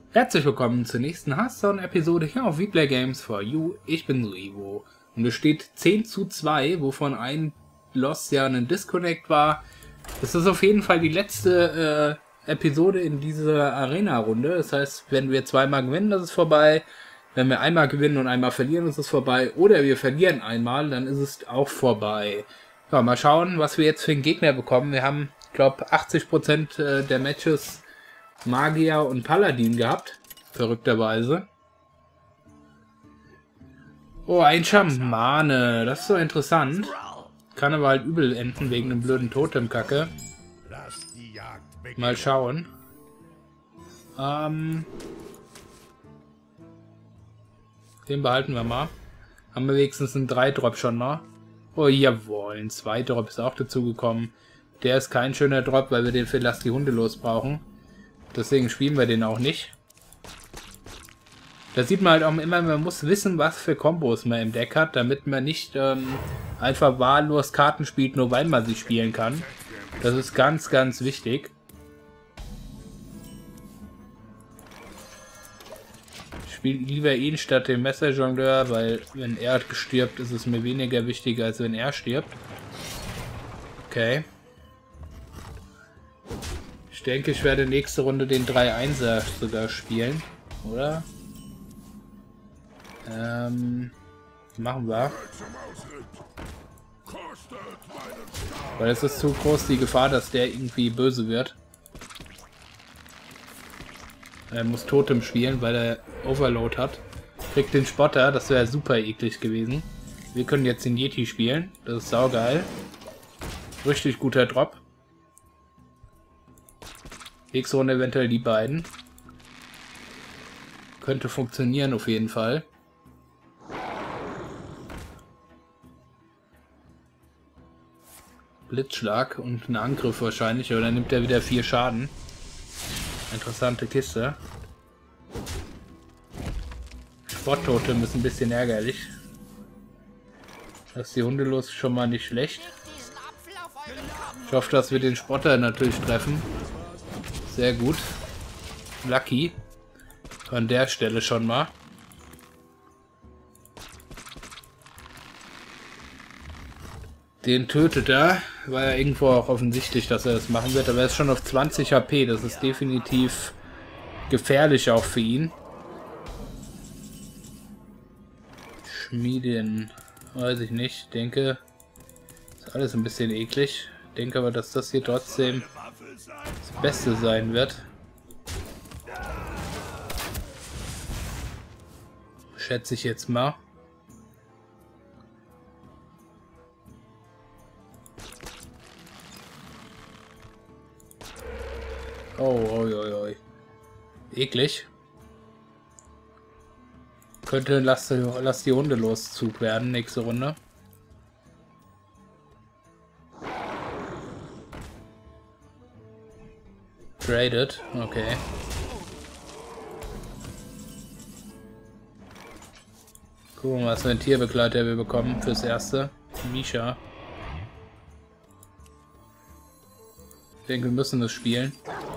Herzlich willkommen zur nächsten Hearthstone-Episode hier auf WePlayGames4U. Ich bin Suivo und es steht 10:2, wovon ein Loss ja ein Disconnect war. Das ist auf jeden Fall die letzte Episode in dieser Arena-Runde. Das heißt, wenn wir zweimal gewinnen, das ist vorbei. Wenn wir einmal gewinnen und einmal verlieren, ist es vorbei. Oder wir verlieren einmal, dann ist es auch vorbei. Ja, mal schauen, was wir jetzt für einen Gegner bekommen. Wir haben, ich glaube, 80% der Matches Magier und Paladin gehabt. Verrückterweise. Oh, ein Schamane. Das ist so interessant. Kann aber halt übel enden wegen dem blöden Totemkacke. Mal schauen. Den behalten wir mal. Haben wir wenigstens einen 3-Drop schon mal. Oh, jawohl. Ein 2-Drop ist auch dazu gekommen. Der ist kein schöner Drop, weil wir den für Lass die Hunde los brauchen. Deswegen spielen wir den auch nicht. Da sieht man halt auch immer, man muss wissen, was für Kombos man im Deck hat, damit man nicht einfach wahllos Karten spielt, nur weil man sie spielen kann. Das ist ganz, ganz wichtig. Ich spiele lieber ihn statt dem Messerjongleur, weil wenn er stirbt, ist es mir weniger wichtig, als wenn er stirbt. Okay. Ich denke, ich werde nächste Runde den 3-1er sogar spielen, oder? Machen wir. Weil es ist zu groß die Gefahr, dass der irgendwie böse wird. Er muss Totem spielen, weil er Overload hat. Kriegt den Spotter, das wäre super eklig gewesen. Wir können jetzt den Yeti spielen, das ist saugeil. Richtig guter Drop. Nächste Runde eventuell die beiden. Könnte funktionieren auf jeden Fall. Blitzschlag und ein Angriff wahrscheinlich, oder nimmt er wieder 4 Schaden. Interessante Kiste. Sporttotem ist ein bisschen ärgerlich. Lass die Hunde los, schon mal nicht schlecht. Ich hoffe, dass wir den Spotter natürlich treffen. Sehr gut. Lucky. An der Stelle schon mal. Den tötet er. War ja irgendwo auch offensichtlich, dass er das machen wird. Aber er ist schon auf 20 HP. Das ist definitiv gefährlich auch für ihn. Schmiedin. Weiß ich nicht. Denke, ist alles ein bisschen eklig. Denke aber, dass das hier trotzdem das Beste sein wird. Schätze ich jetzt mal. Oh, oi, oi, oi. Eklig. Könnte Lass die Hunde los Zug werden, nächste Runde. Traded, okay. Gucken wir mal, was für ein Tierbegleiter wir bekommen fürs Erste. Misha. Ich denke, wir müssen das spielen.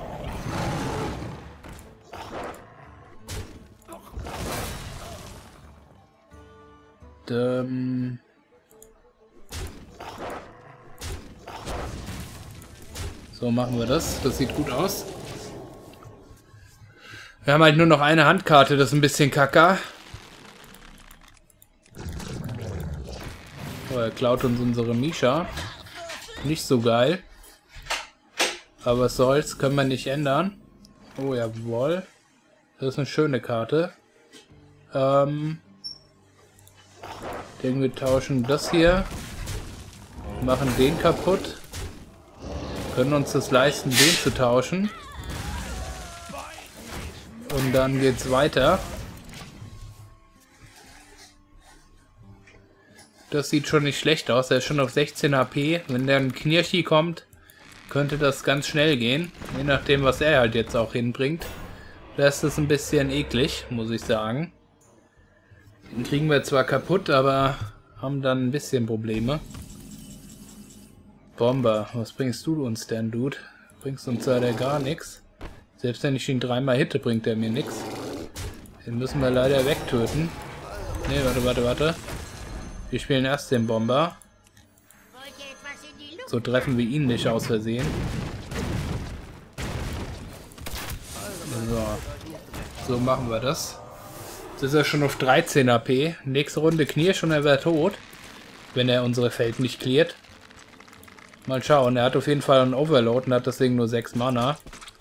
So machen wir das. Das sieht gut aus. Wir haben halt nur noch eine Handkarte, das ist ein bisschen kacker. Oh, er klaut uns unsere Misha. Nicht so geil. Aber was soll's, können wir nicht ändern. Oh, jawohl. Das ist eine schöne Karte. Ich denke, wir tauschen das hier. Machen den kaputt. Können uns das leisten, den zu tauschen. Und dann geht's weiter. Das sieht schon nicht schlecht aus. Er ist schon auf 16 HP. Wenn der ein Knirschi kommt, könnte das ganz schnell gehen. Je nachdem, was er halt jetzt auch hinbringt. Das ist ein bisschen eklig, muss ich sagen. Den kriegen wir zwar kaputt, aber haben dann ein bisschen Probleme. Bomber, was bringst du uns denn, Dude? Bringst uns leider gar nichts. Selbst wenn ich ihn 3-mal hitte, bringt er mir nichts. Den müssen wir leider wegtöten. Ne, warte. Wir spielen erst den Bomber. So treffen wir ihn nicht aus Versehen. So machen wir das. Jetzt ist er schon auf 13 AP. Nächste Runde Knirsch und er wäre tot. Wenn er unsere Feld nicht cleart. Mal schauen. Er hat auf jeden Fall einen Overload und hat deswegen nur 6 Mana.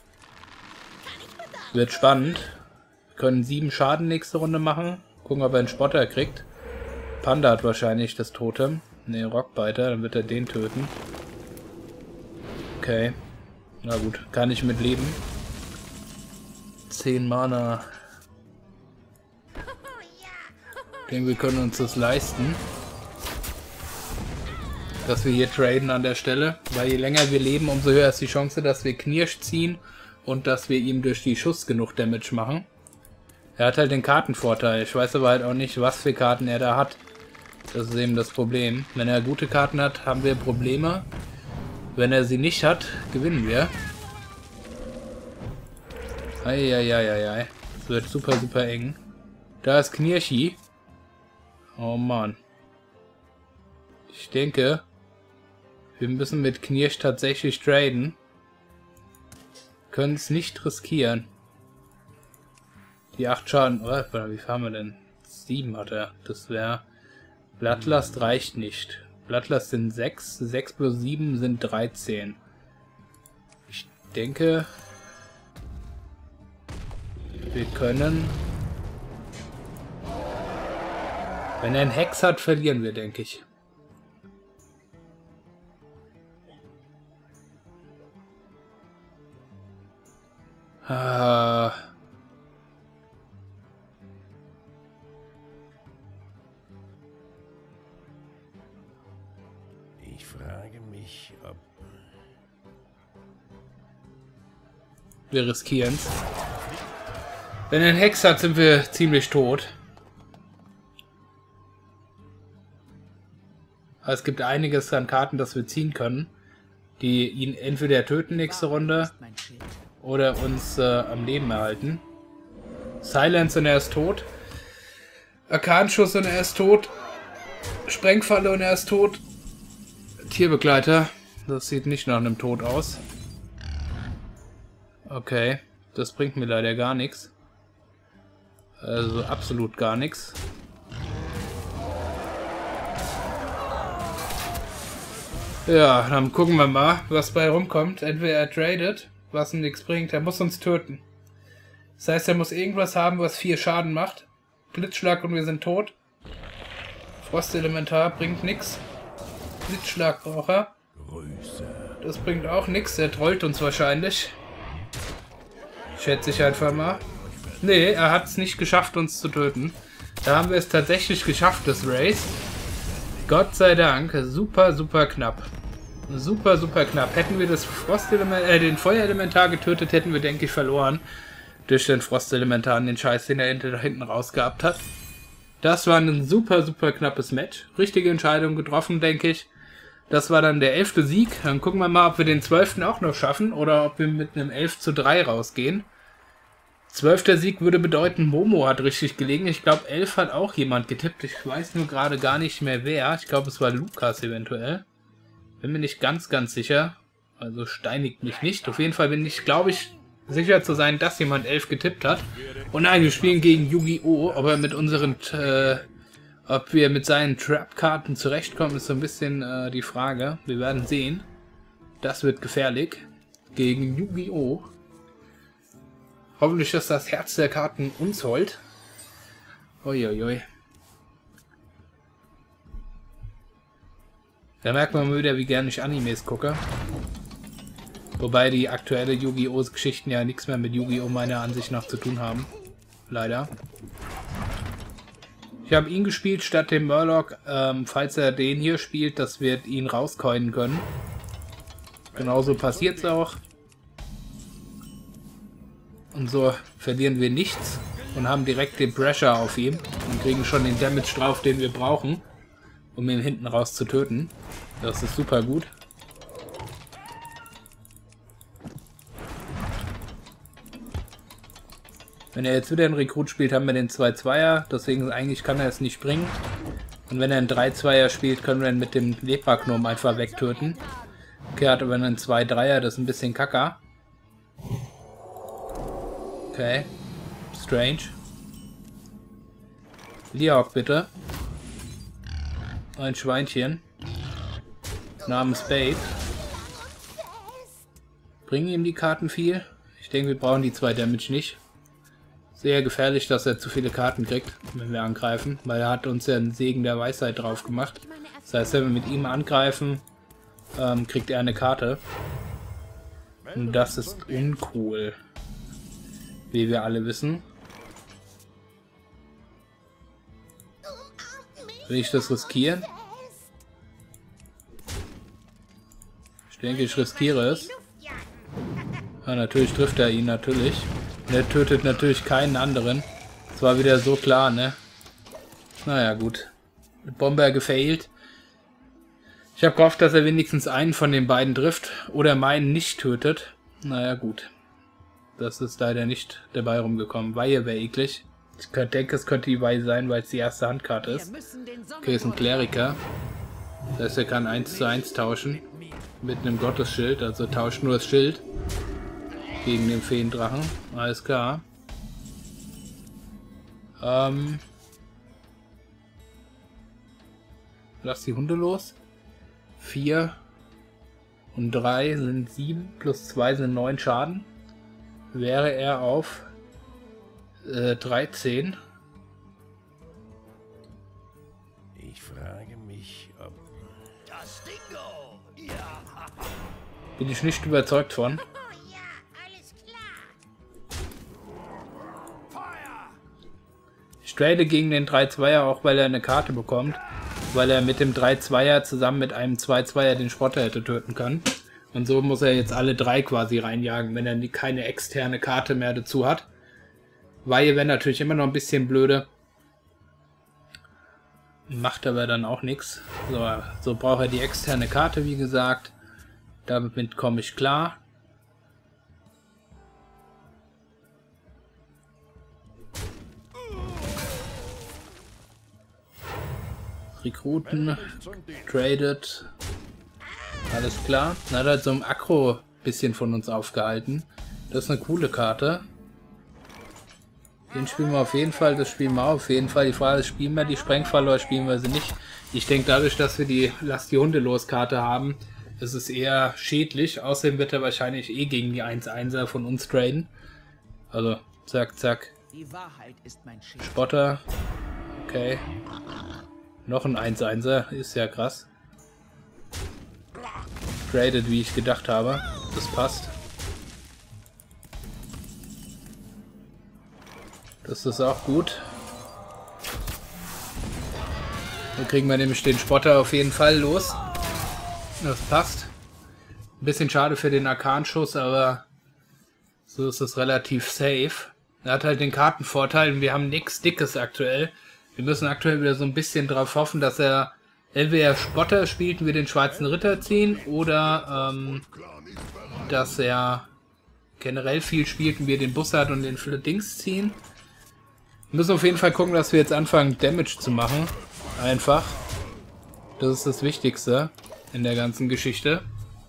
Wird spannend. Wir können 7 Schaden nächste Runde machen. Gucken, ob er einen Spotter kriegt. Panda hat wahrscheinlich das Totem. Ne, Rockbiter. Dann wird er den töten. Okay. Na gut. Kann ich mit leben. 10 Mana. Ich denke, wir können uns das leisten. Dass wir hier traden an der Stelle. Weil je länger wir leben, umso höher ist die Chance, dass wir Knirsch ziehen. Und dass wir ihm durch die Schuss genug Damage machen. Er hat halt den Kartenvorteil. Ich weiß aber halt auch nicht, was für Karten er da hat. Das ist eben das Problem. Wenn er gute Karten hat, haben wir Probleme. Wenn er sie nicht hat, gewinnen wir. Eieieiei. Es wird super, super eng. Da ist Knirschi. Oh Mann. Ich denke, wir müssen mit Knirsch tatsächlich traden. Können es nicht riskieren. Die 8 Schaden. Oh, wie viel haben wir denn? 7 hat er. Das wäre... Blattlast reicht nicht. Blattlast sind 6. 6 plus 7 sind 13. Ich denke... Wir können... Wenn er einen Hex hat, verlieren wir, denke ich. Ich frage mich, ob... Wir riskieren es. Wenn er einen Hex hat, sind wir ziemlich tot. Aber es gibt einiges an Karten, das wir ziehen können, die ihn entweder töten nächste Runde oder uns am Leben erhalten. Silence und er ist tot. Arkanschuss und er ist tot. Sprengfalle und er ist tot. Tierbegleiter. Das sieht nicht nach einem Tod aus. Okay. Das bringt mir leider gar nichts. Also absolut gar nichts. Ja, dann gucken wir mal, was bei rumkommt. Entweder er tradet, was ihm nichts bringt. Er muss uns töten. Das heißt, er muss irgendwas haben, was 4 Schaden macht. Blitzschlag und wir sind tot. Frostelementar bringt nichts. Blitzschlag braucht er. Das bringt auch nichts. Er trollt uns wahrscheinlich. Schätze ich einfach mal. Nee, er hat es nicht geschafft, uns zu töten. Da haben wir es tatsächlich geschafft, das Race. Gott sei Dank. Super, super knapp. Super, super knapp. Hätten wir das den Feuerelementar getötet, hätten wir, denke ich, verloren. Durch den Frostelementar und den Scheiß, den er hinten rausgehabt hat. Das war ein super, super knappes Match. Richtige Entscheidung getroffen, denke ich. Das war dann der 11. Sieg. Dann gucken wir mal, ob wir den 12. auch noch schaffen oder ob wir mit einem 11:3 rausgehen. 12. Sieg würde bedeuten, Momo hat richtig gelegen. Ich glaube, 11 hat auch jemand getippt. Ich weiß nur gerade gar nicht mehr wer. Ich glaube, es war Lukas eventuell. Bin mir nicht ganz, ganz sicher. Also steinigt mich nicht. Auf jeden Fall bin ich, glaube ich, sicher zu sein, dass jemand 11 getippt hat. Und nein, wir spielen gegen Yu-Gi-Oh! Aber mit unseren... ob wir mit seinen Trap-Karten zurechtkommen, ist so ein bisschen die Frage. Wir werden sehen. Das wird gefährlich. Gegen Yu-Gi-Oh! Hoffentlich ist das Herz der Karten uns hold. Uiuiui. Da merkt man mal wieder, wie gerne ich Animes gucke. Wobei die aktuelle Yu-Gi-Oh! Geschichten ja nichts mehr mit Yu-Gi-Oh! Meiner Ansicht nach zu tun haben. Leider. Ich habe ihn gespielt statt dem Murloc. Falls er den hier spielt, das wird ihn rauscoinen können. Genauso passiert es auch. Und so verlieren wir nichts und haben direkt den Pressure auf ihm und kriegen schon den Damage drauf, den wir brauchen, um ihn hinten raus zu töten. Das ist super gut. Wenn er jetzt wieder einen Rekrut spielt, haben wir den 2-2er. Deswegen eigentlich kann er es nicht bringen. Und wenn er einen 3-2er spielt, können wir ihn mit dem Lepra-Gnom einfach wegtöten. Okay, hat aber einen 2-3er, das ist ein bisschen kacker. Okay. Strange. Liaok bitte. Ein Schweinchen. Namens Babe. Bringen ihm die Karten viel? Ich denke, wir brauchen die 2 Damage nicht. Sehr gefährlich, dass er zu viele Karten kriegt, wenn wir angreifen. Weil er hat uns ja einen Segen der Weisheit drauf gemacht. Das heißt, wenn wir mit ihm angreifen, kriegt er eine Karte. Und das ist uncool. Wie wir alle wissen. Will ich das riskieren? Ich denke, ich riskiere es. Ja, natürlich trifft er ihn, natürlich. Und er tötet natürlich keinen anderen. Das war wieder so klar, ne? Naja, gut. Bomber gefailt. Ich habe gehofft, dass er wenigstens einen von den beiden trifft. Oder meinen nicht tötet. Naja, gut. Das ist leider nicht dabei rumgekommen. Weihe wäre eklig. Ich denke, es könnte die Weihe sein, weil es die erste Handkarte ist. Okay, ist ein Kleriker. Das heißt, er kann 1:1 tauschen. Mit einem Gottesschild. Also tauscht nur das Schild. Gegen den Feendrachen. Alles klar. Lass die Hunde los. 4 und 3 sind 7. Plus 2 sind 9 Schaden. Wäre er auf 13. Ich frage mich, ob... Das Dingo! Ja! Bin ich nicht überzeugt von. Ich trade gegen den 3-2er, auch weil er eine Karte bekommt. Weil er mit dem 3-2er zusammen mit einem 2-2er den Spotter hätte töten können. Und so muss er jetzt alle 3 quasi reinjagen, wenn er keine externe Karte mehr dazu hat. Weihe wäre natürlich immer noch ein bisschen blöde. Macht aber dann auch nichts. So braucht er die externe Karte, wie gesagt. Damit komme ich klar. Rekruten, traded, alles klar. Dann hat er so ein Aggro bisschen von uns aufgehalten. Das ist eine coole Karte. Den spielen wir auf jeden Fall, das spielen wir auf jeden Fall. Die Frage ist, spielen wir die Sprengfalle oder spielen wir sie nicht? Ich denke, dadurch, dass wir die Lass die Hunde los Karte haben, ist es eher schädlich. Außerdem wird er wahrscheinlich eh gegen die 1-1er von uns traden. Also, zack, zack. Die Wahrheit ist mein Schild. Spotter. Okay. Noch ein 1-1er, ist ja krass. Traded, wie ich gedacht habe. Das passt. Das ist auch gut. Dann kriegen wir nämlich den Spotter auf jeden Fall los. Das passt. Ein bisschen schade für den Arkanschuss, aber so ist es relativ safe. Er hat halt den Kartenvorteil und wir haben nichts Dickes aktuell. Wir müssen aktuell wieder so ein bisschen drauf hoffen, dass er entweder Spotter spielt und wir den Schwarzen Ritter ziehen oder dass er generell viel spielt und wir den Bussard und den Dings ziehen. Wir müssen auf jeden Fall gucken, dass wir jetzt anfangen Damage zu machen. Einfach. Das ist das Wichtigste in der ganzen Geschichte.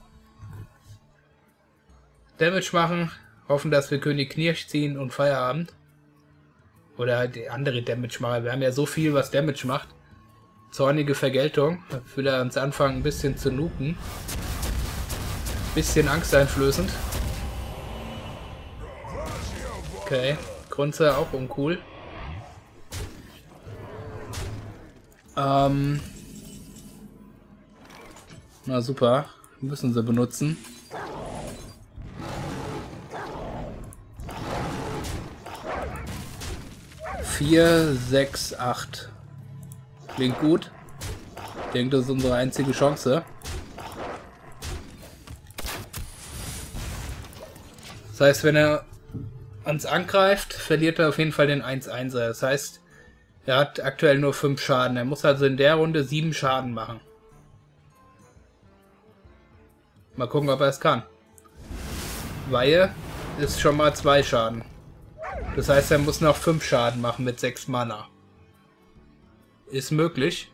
Damage machen, hoffen, dass wir König Knirsch ziehen und Feierabend. Oder halt andere Damage machen. Wir haben ja so viel, was Damage macht. Zornige Vergeltung. Da will er uns anfangen, ein bisschen zu looten. Bisschen angsteinflößend. Okay. Grunze auch uncool. Na super. Müssen sie benutzen. Vier, 6, 8. Klingt gut. Ich denke, das ist unsere einzige Chance. Das heißt, wenn er uns angreift, verliert er auf jeden Fall den 1-1er. Das heißt, er hat aktuell nur 5 Schaden. Er muss also in der Runde 7 Schaden machen. Mal gucken, ob er es kann. Weihe ist schon mal 2 Schaden. Das heißt, er muss noch 5 Schaden machen mit 6 Mana. Ist möglich.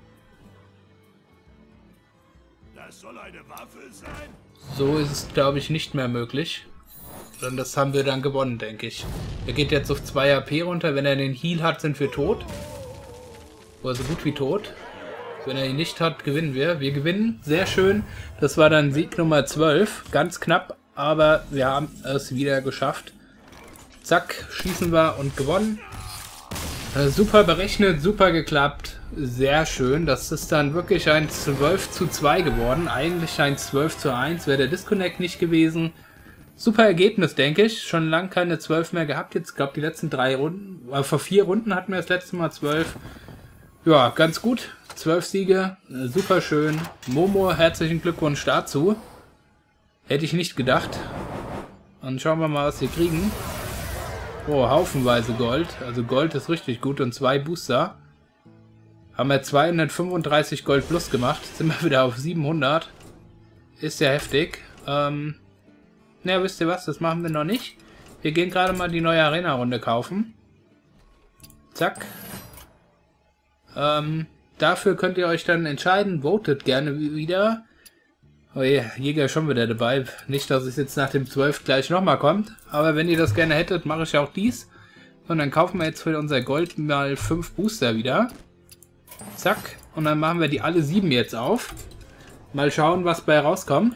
Das soll eine Waffe sein? So ist es, glaube ich, nicht mehr möglich. Und das haben wir dann gewonnen, denke ich. Er geht jetzt auf 2 AP runter. Wenn er den Heal hat, sind wir tot. Oder so gut wie tot. Wenn er ihn nicht hat, gewinnen wir. Wir gewinnen. Sehr schön. Das war dann Sieg Nummer 12. Ganz knapp, aber wir haben es wieder geschafft. Zack, schießen wir und gewonnen. Super berechnet, super geklappt. Sehr schön. Das ist dann wirklich ein 12:2 geworden. Eigentlich ein 12:1. Wäre der Disconnect nicht gewesen. Super Ergebnis, denke ich. Schon lange keine 12 mehr gehabt. Jetzt, glaube die letzten 3 Runden. Vor 4 Runden hatten wir das letzte Mal 12. Ja, ganz gut. 12 Siege. Super schön. Momo, herzlichen Glückwunsch dazu. Hätte ich nicht gedacht. Und schauen wir mal, was wir kriegen. Oh, haufenweise Gold. Also Gold ist richtig gut und 2 Booster. Haben wir 235 Gold plus gemacht. Jetzt sind wir wieder auf 700. Ist ja heftig. Na, wisst ihr was? Das machen wir noch nicht. Wir gehen gerade mal die neue Arena-Runde kaufen. Zack. Dafür könnt ihr euch dann entscheiden. Votet gerne wieder. Oh je, Jäger ist schon wieder dabei. Nicht, dass es jetzt nach dem 12 gleich nochmal kommt. Aber wenn ihr das gerne hättet, mache ich auch dies. Und dann kaufen wir jetzt für unser Gold mal 5 Booster wieder. Zack. Und dann machen wir die alle 7 jetzt auf. Mal schauen, was bei rauskommt.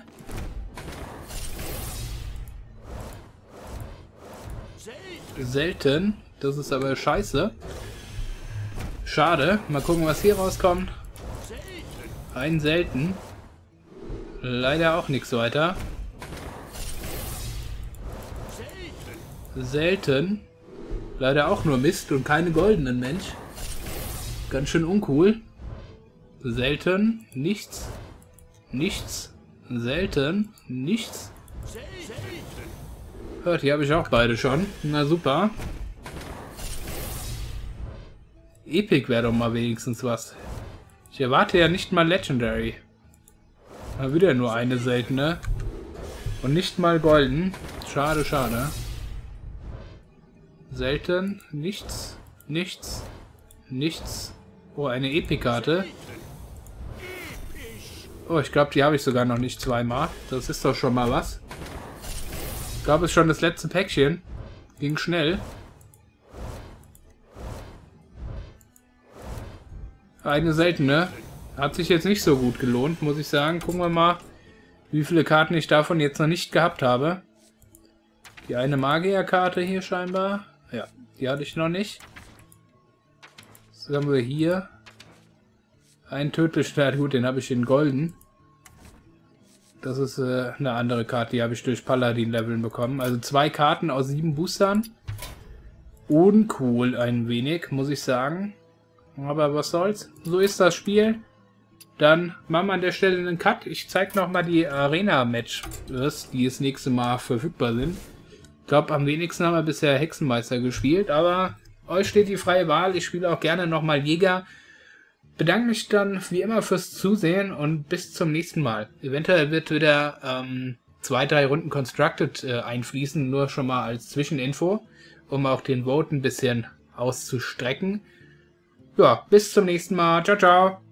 Selten. Das ist aber scheiße. Schade. Mal gucken, was hier rauskommt. Ein selten. Leider auch nichts weiter. Selten. Leider auch nur Mist und keine goldenen, Mensch. Ganz schön uncool. Selten. Nichts. Nichts. Selten. Nichts. Hört, die habe ich auch beide schon. Na super. Epic wäre doch mal wenigstens was. Ich erwarte ja nicht mal Legendary. Mal wieder nur eine seltene. Und nicht mal golden. Schade, schade. Selten. Nichts. Nichts. Nichts. Oh, eine Epic-Karte. Oh, ich glaube, die habe ich sogar noch nicht zweimal. Das ist doch schon mal was. Ich glaube, es ist schon das letzte Päckchen. Ging schnell. Eine seltene. Hat sich jetzt nicht so gut gelohnt, muss ich sagen. Gucken wir mal, wie viele Karten ich davon jetzt noch nicht gehabt habe. Die eine Magierkarte hier scheinbar. Ja, die hatte ich noch nicht. Was haben wir hier? Ein Tödlichkeit. Gut, den habe ich in golden. Das ist eine andere Karte, die habe ich durch Paladin-Leveln bekommen. Also 2 Karten aus 7 Boostern. Uncool ein wenig, muss ich sagen. Aber was soll's. So ist das Spiel. Dann machen wir an der Stelle einen Cut. Ich zeige nochmal die Arena-Matches, die das nächste Mal verfügbar sind. Ich glaube, am wenigsten haben wir bisher Hexenmeister gespielt. Aber euch steht die freie Wahl. Ich spiele auch gerne nochmal Jäger. Bedanke mich dann wie immer fürs Zusehen und bis zum nächsten Mal. Eventuell wird wieder 2-3 Runden Constructed einfließen, nur schon mal als Zwischeninfo, um auch den Vote ein bisschen auszustrecken. Ja, bis zum nächsten Mal. Ciao, ciao.